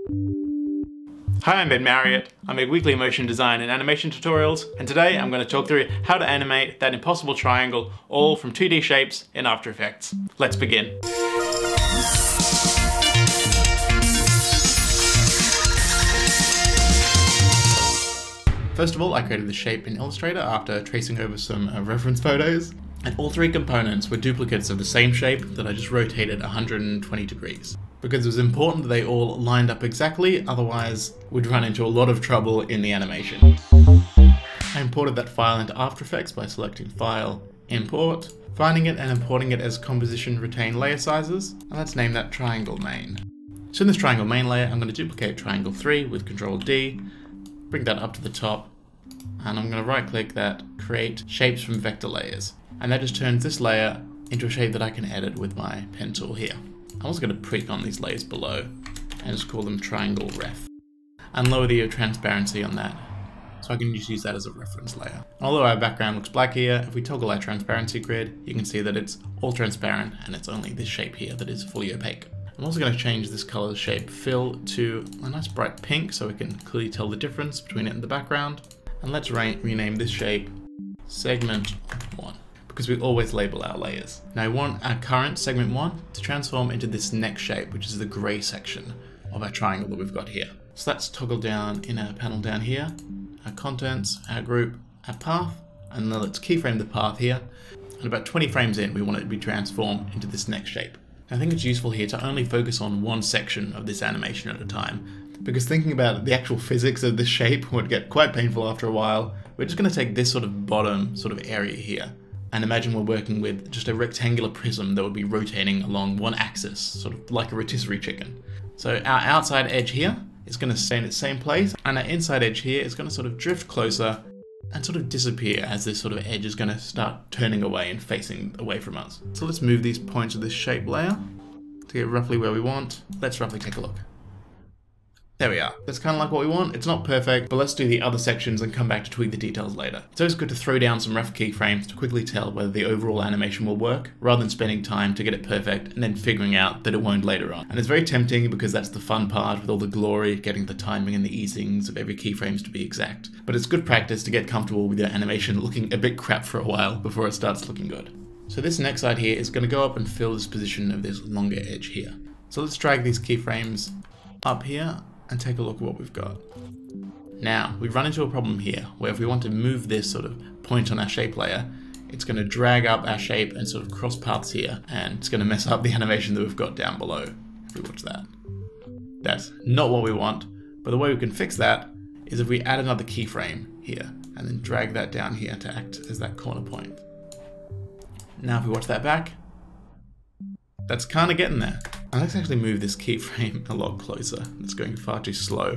Hi, I'm Marriott. I make weekly motion design and animation tutorials, and today I'm going to talk through how to animate that impossible triangle, all from 2D shapes in After Effects. Let's begin. First of all, I created the shape in Illustrator after tracing over some reference photos, and all three components were duplicates of the same shape that I just rotated 120 degrees. Because it was important that they all lined up exactly, otherwise we'd run into a lot of trouble in the animation. I imported that file into After Effects by selecting File, Import, finding it and importing it as composition retain layer sizes, and let's name that Triangle Main. So in this Triangle Main layer, I'm going to duplicate Triangle 3 with Ctrl D, bring that up to the top, and I'm going to right click that, create shapes from vector layers. And that just turns this layer into a shape that I can edit with my pen tool here. I'm also going to pre-comp these layers below and just call them Triangle Ref. And lower the transparency on that, so I can just use that as a reference layer. Although our background looks black here, if we toggle our transparency grid, you can see that it's all transparent and it's only this shape here that is fully opaque. I'm also going to change this color shape fill to a nice bright pink so we can clearly tell the difference between it and the background. And let's rename this shape Segment 1. Because we always label our layers. Now I want our current segment 1 to transform into this next shape, which is the grey section of our triangle that we've got here. So let's toggle down in our panel down here, our contents, our group, our path, and then let's keyframe the path here. And about 20 frames in, we want it to be transformed into this next shape. I think it's useful here to only focus on one section of this animation at a time, because thinking about the actual physics of this shape would get quite painful after a while. We're just going to take this sort of bottom area here, and imagine we're working with just a rectangular prism that would be rotating along one axis, sort of like a rotisserie chicken. So our outside edge here is going to stay in its same place, and our inside edge here is going to sort of drift closer and sort of disappear as this sort of edge is going to start turning away and facing away from us. So let's move these points of this shape layer to get roughly where we want. Let's roughly take a look. There we are. That's kind of like what we want. It's not perfect, but let's do the other sections and come back to tweak the details later. It's always good to throw down some rough keyframes to quickly tell whether the overall animation will work, rather than spending time to get it perfect and then figuring out that it won't later on. And it's very tempting because that's the fun part with all the glory, getting the timing and the easings of every keyframes to be exact. But it's good practice to get comfortable with your animation looking a bit crap for a while before it starts looking good. So this next side here is going to go up and fill this position of this longer edge here. So let's drag these keyframes up here and take a look at what we've got. Now, we've run into a problem here, where if we want to move this sort of point on our shape layer, it's going to drag up our shape and sort of cross paths here, and it's going to mess up the animation that we've got down below, if we watch that. That's not what we want, but the way we can fix that is if we add another keyframe here, and then drag that down here to act as that corner point. Now if we watch that back, that's kind of getting there. And let's actually move this keyframe a lot closer. It's going far too slow.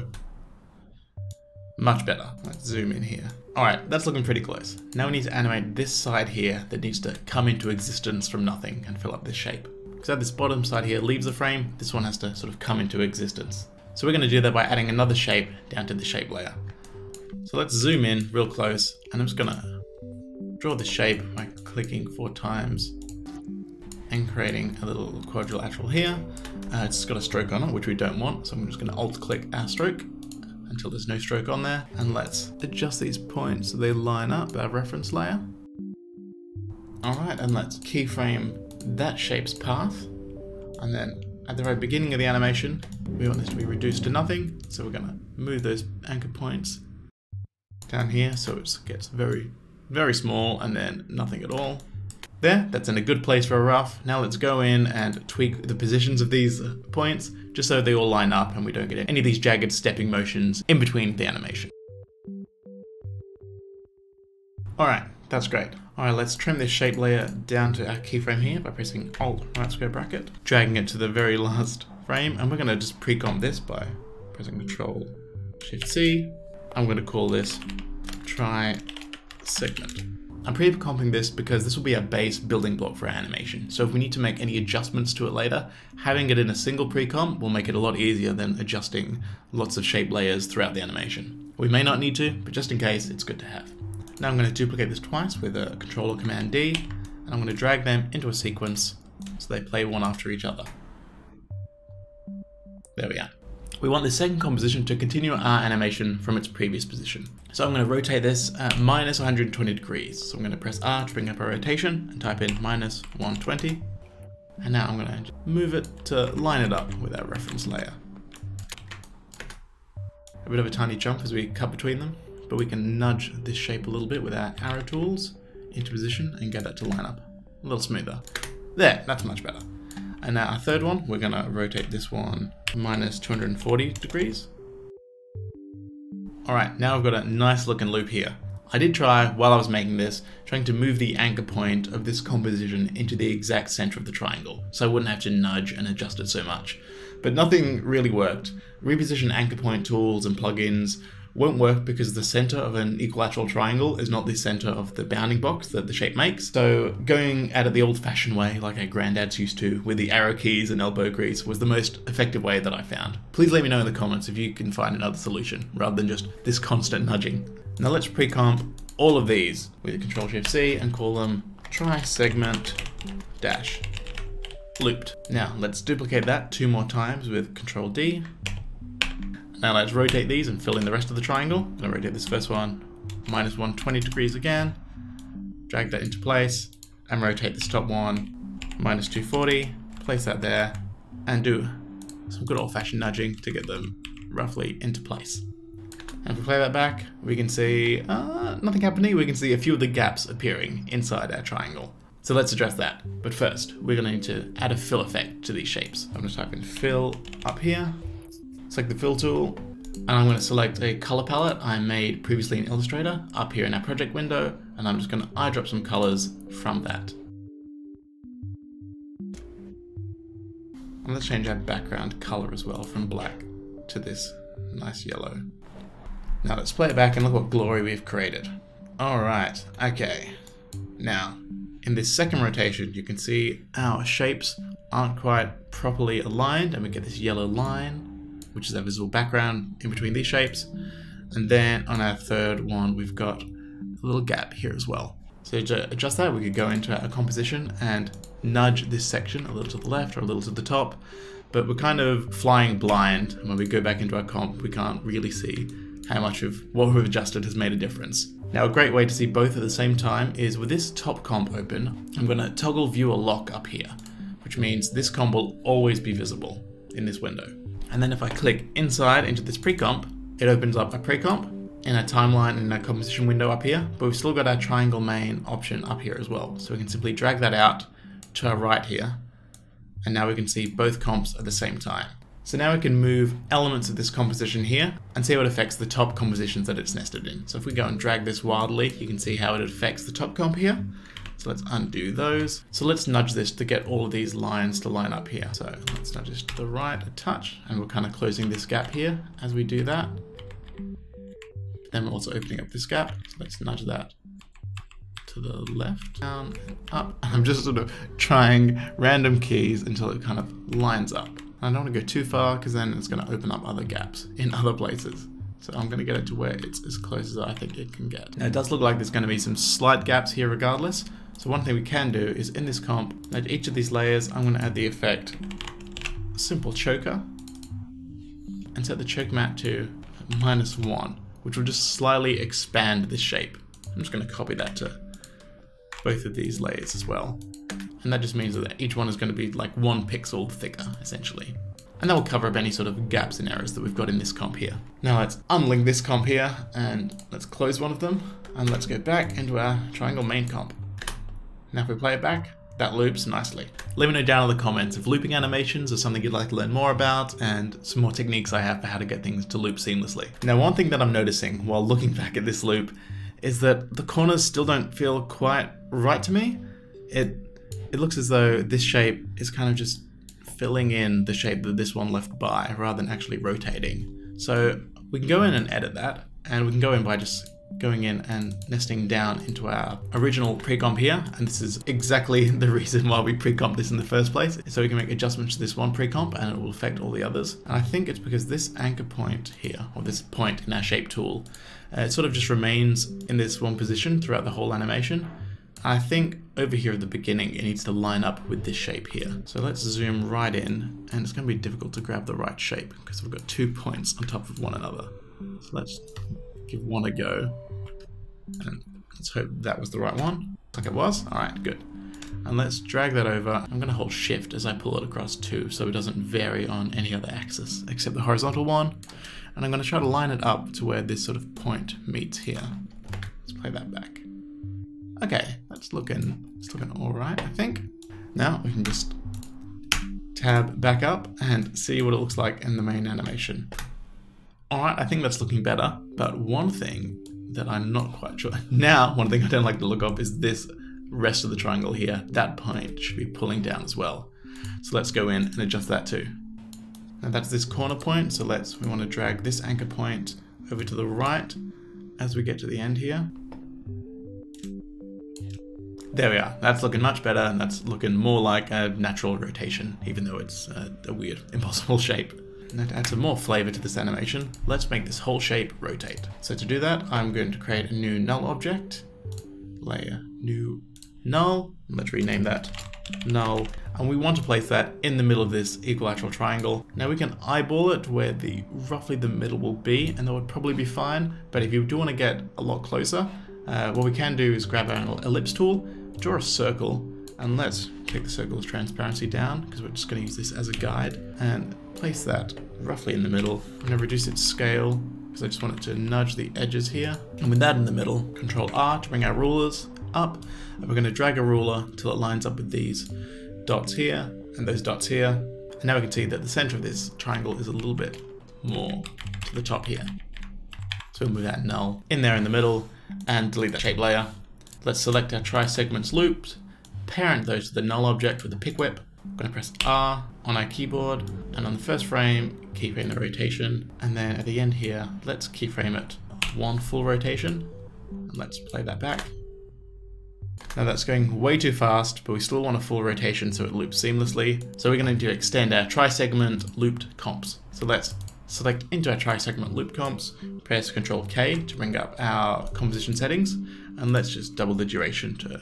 Much better. Let's zoom in here. Alright, that's looking pretty close. Now we need to animate this side here that needs to come into existence from nothing and fill up this shape. So this bottom side here leaves the frame, this one has to sort of come into existence. So we're going to do that by adding another shape down to the shape layer. So let's zoom in real close, and I'm just going to draw the shape by clicking 4 times. And creating a little quadrilateral here. It's got a stroke on it, which we don't want, so I'm just going to alt-click our stroke until there's no stroke on there. And let's adjust these points so they line up our reference layer. Alright, and let's keyframe that shape's path. And then at the very beginning of the animation, we want this to be reduced to nothing, so we're going to move those anchor points down here so it gets very, very small and then nothing at all. There, that's in a good place for a rough. Now let's go in and tweak the positions of these points just so they all line up and we don't get any of these jagged stepping motions in between the animation. Alright, that's great. Alright, let's trim this shape layer down to our keyframe here by pressing Alt right square bracket, dragging it to the very last frame, and we're going to just pre-comp this by pressing Ctrl Shift C. I'm going to call this Try Segment. I'm pre-comping this because this will be our base building block for our animation. So if we need to make any adjustments to it later, having it in a single pre-comp will make it a lot easier than adjusting lots of shape layers throughout the animation. We may not need to, but just in case, it's good to have. Now I'm going to duplicate this twice with a Control or Command D, and I'm going to drag them into a sequence so they play one after each other. There we are. we want the second composition to continue our animation from its previous position. So I'm going to rotate this at minus 120 degrees. So I'm going to press R to bring up our rotation and type in minus 120. And now I'm going to move it to line it up with our reference layer. A bit of a tiny jump as we cut between them, but we can nudge this shape a little bit with our arrow tools into position and get that to line up a little smoother. There, that's much better. And now our third one, we're going to rotate this one minus 240 degrees. Alright, now I've got a nice looking loop here. I did try, while I was making this, trying to move the anchor point of this composition into the exact center of the triangle, so I wouldn't have to nudge and adjust it so much. But nothing really worked. Reposition anchor point tools and plugins won't work because the center of an equilateral triangle is not the center of the bounding box that the shape makes. So going at it the old-fashioned way, like our granddads used to, with the arrow keys and elbow grease, was the most effective way that I found. Please let me know in the comments if you can find another solution, rather than just this constant nudging. Now let's pre-comp all of these with Ctrl-Shift-C and call them try-segment dash looped. Now let's duplicate that 2 more times with Ctrl-D. Now let's rotate these and fill in the rest of the triangle. I'm going to rotate this first one minus 120 degrees again, drag that into place, and rotate this top one minus 240, place that there, and do some good old-fashioned nudging to get them roughly into place. And if we play that back, we can see nothing happening. We can see a few of the gaps appearing inside our triangle. So let's address that. But first, we're going to need to add a fill effect to these shapes. I'm going to type in fill up here. Select the fill tool, and I'm going to select a color palette I made previously in Illustrator up here in our project window, and I'm just going to eyedrop some colors from that. And let's change our background color as well from black to this nice yellow. Now let's play it back and look what glory we've created. Alright, okay. Now, in this second rotation, you can see our shapes aren't quite properly aligned, and we get this yellow line, which is our visible background in between these shapes. And then on our third one, we've got a little gap here as well. So to adjust that, we could go into our composition and nudge this section a little to the left or a little to the top, but we're kind of flying blind. And when we go back into our comp, we can't really see how much of what we've adjusted has made a difference. Now, a great way to see both at the same time is with this top comp open, I'm going to toggle viewer lock up here, which means this comp will always be visible in this window. And then if I click inside into this pre-comp, it opens up a pre-comp in a timeline in a composition window up here, but we've still got our triangle main option up here as well. So we can simply drag that out to our right here, and now we can see both comps at the same time. So now we can move elements of this composition here and see how it affects the top compositions that it's nested in. So if we go and drag this wildly, you can see how it affects the top comp here. So let's undo those. So let's nudge this to get all of these lines to line up here. So let's nudge this to the right a touch, and we're kind of closing this gap here as we do that. Then we're also opening up this gap. So let's nudge that to the left, down, and up. I'm just sort of trying random keys until it kind of lines up. I don't want to go too far because then it's going to open up other gaps in other places. So I'm going to get it to where it's as close as I think it can get. Now it does look like there's going to be some slight gaps here regardless. So one thing we can do is in this comp, at each of these layers, I'm going to add the effect simple choker and set the choke mat to -1, which will just slightly expand this shape. I'm just going to copy that to both of these layers as well. And that just means that each one is going to be like 1 pixel thicker, essentially. And that will cover up any sort of gaps and errors that we've got in this comp here. Now let's unlink this comp here, and let's close one of them, and let's go back into our triangle main comp. Now if we play it back, that loops nicely. Let me know down in the comments if looping animations are something you'd like to learn more about, and some more techniques I have for how to get things to loop seamlessly. Now one thing that I'm noticing while looking back at this loop is that the corners still don't feel quite right to me. It looks as though this shape is kind of just filling in the shape that this one left by rather than actually rotating. So we can go in and edit that, and we can go in by just going in and nesting down into our original pre-comp here, and this is exactly the reason why we pre-comp this in the first place, so we can make adjustments to this one pre-comp and it will affect all the others. And I think it's because this anchor point here, or this point in our shape tool, it sort of just remains in this one position throughout the whole animation, I think over here at the beginning, it needs to line up with this shape here. So let's zoom right in, and it's going to be difficult to grab the right shape because we've got 2 points on top of one another. So let's give one a go, and let's hope that was the right one. Looks like it was. All right, good. And let's drag that over. I'm going to hold shift as I pull it across too, so it doesn't vary on any other axis except the horizontal one. And I'm going to try to line it up to where this sort of point meets here. Let's play that back. Okay, it's looking all right, I think. Now we can just tab back up and see what it looks like in the main animation. All right, I think that's looking better. But one thing that I'm not quite sure. Now, one thing I don't like the look of is this rest of the triangle here. That point should be pulling down as well. So let's go in and adjust that too. Now that's this corner point, so we want to drag this anchor point over to the right as we get to the end here. There we are. That's looking much better, and that's looking more like a natural rotation, even though it's a weird, impossible shape. Now to add some more flavor to this animation, let's make this whole shape rotate. So to do that, I'm going to create a new null object, layer, new null, let's rename that null, and we want to place that in the middle of this equilateral triangle. Now we can eyeball it where roughly the middle will be, and that would probably be fine, but if you do want to get a lot closer, what we can do is grab our ellipse tool, draw a circle, and let's take the circle's transparency down because we're just going to use this as a guide, and place that roughly in the middle. I'm going to reduce its scale because I just want it to nudge the edges here, and with that in the middle, Control R to bring our rulers up, and we're going to drag a ruler till it lines up with these dots here and those dots here, and now we can see that the center of this triangle is a little bit more to the top here. So we'll move that null in there in the middle and delete that shape layer. Let's select our tri-segments looped, parent those to the null object with the pick whip. I'm going to press R on our keyboard, and on the first frame, keyframe the rotation, and then at the end here, let's keyframe it one full rotation, and let's play that back. Now that's going way too fast, but we still want a full rotation so it loops seamlessly. So we're going to extend our tri-segment looped comps. So let's select into our tri-segment loop comps, press Control K to bring up our composition settings, and let's just double the duration to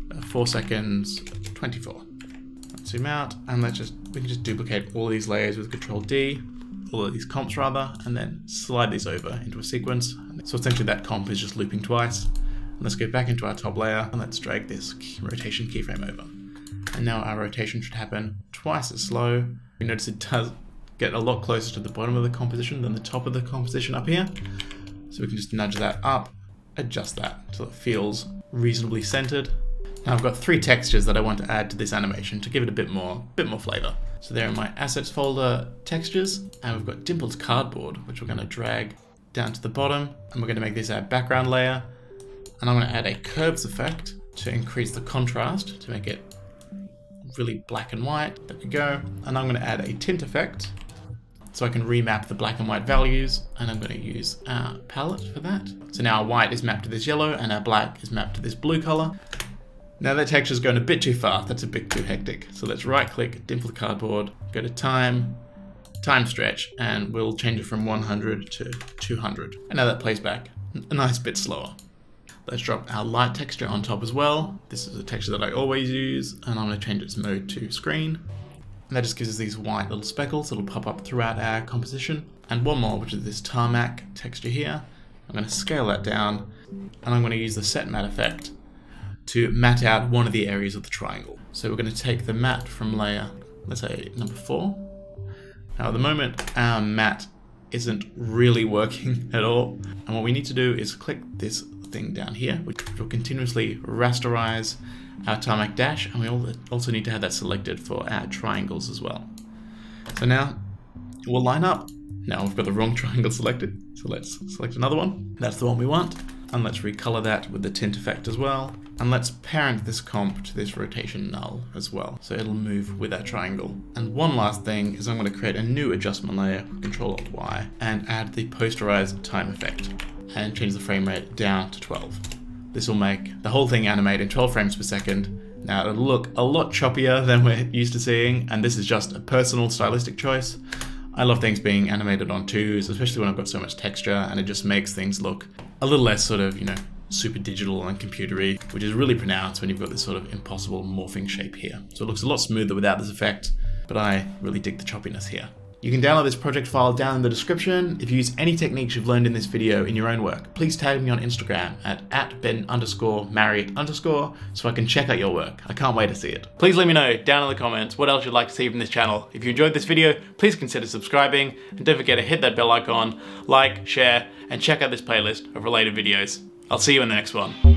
4 seconds 24. Let's zoom out, and we can just duplicate all these layers with Control D, all of these comps rather, and then slide these over into a sequence. So essentially that comp is just looping twice. Let's go back into our top layer and let's drag this rotation keyframe over. And now our rotation should happen twice as slow. You notice it does get a lot closer to the bottom of the composition than the top of the composition up here. So we can just nudge that up, adjust that so it feels reasonably centered. Now I've got 3 textures that I want to add to this animation to give it a bit more flavor. So there are my assets folder textures, and we've got dimpled cardboard, which we're going to drag down to the bottom, and we're going to make this our background layer. And I'm going to add a curves effect to increase the contrast to make it really black and white. There we go. And I'm going to add a tint effect so I can remap the black and white values, and I'm going to use our palette for that. So now our white is mapped to this yellow and our black is mapped to this blue color. Now that texture is going a bit too fast, that's a bit too hectic. So let's right click, dimple cardboard, go to time stretch, and we'll change it from 100 to 200. And now that plays back a nice bit slower. Let's drop our light texture on top as well. This is a texture that I always use, and I'm going to change its mode to screen. And that just gives us these white little speckles that'll pop up throughout our composition. And one more, which is this tarmac texture here. I'm going to scale that down, and I'm going to use the set matte effect to matte out one of the areas of the triangle. So we're going to take the matte from layer, let's say number 4. Now at the moment, our matte isn't really working at all. And what we need to do is click this thing down here, which will continuously rasterize our tarmac dash, and we also need to have that selected for our triangles as well. So now we'll line up. Now we've got the wrong triangle selected, so let's select another one. That's the one we want, and let's recolor that with the tint effect as well. And let's parent this comp to this rotation null as well, so it'll move with that triangle. And one last thing is I'm going to create a new adjustment layer with Control-Alt-Y and add the posterized time effect and change the frame rate down to 12. This will make the whole thing animate in 12 frames per second. Now it'll look a lot choppier than we're used to seeing, and this is just a personal stylistic choice. I love things being animated on 2s, especially when I've got so much texture, and it just makes things look a little less sort of, super digital and computery, which is really pronounced when you've got this sort of impossible morphing shape here. So it looks a lot smoother without this effect, but I really dig the choppiness here. You can download this project file down in the description. If you use any techniques you've learned in this video in your own work, please tag me on Instagram at @ben_Marriott_ so I can check out your work. I can't wait to see it. Please let me know down in the comments what else you'd like to see from this channel. If you enjoyed this video, please consider subscribing, and don't forget to hit that bell icon, like, share, and check out this playlist of related videos. I'll see you in the next one.